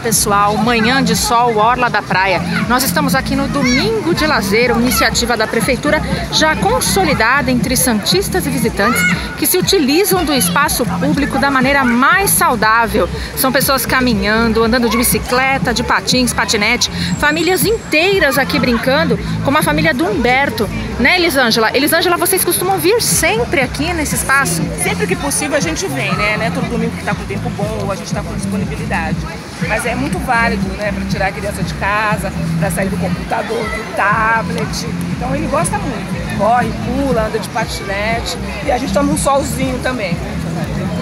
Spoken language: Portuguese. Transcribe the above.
pessoal, manhã de sol, orla da praia. Nós estamos aqui no Domingo de Lazer, uma iniciativa da Prefeitura já consolidada entre santistas e visitantes que se utilizam do espaço público da maneira mais saudável. São pessoas caminhando, andando de bicicleta, de patins, patinete, famílias inteiras aqui brincando, como a família do Humberto. Né, Elisângela? Elisângela, vocês costumam vir sempre aqui nesse espaço? Sempre que possível a gente vem, né? Todo domingo que está com tempo bom, a gente está com disponibilidade. Mas é muito válido, né? Para tirar a criança de casa, para sair do computador, do tablet. Então ele gosta muito. Corre, pula, anda de patinete. E a gente toma um solzinho também.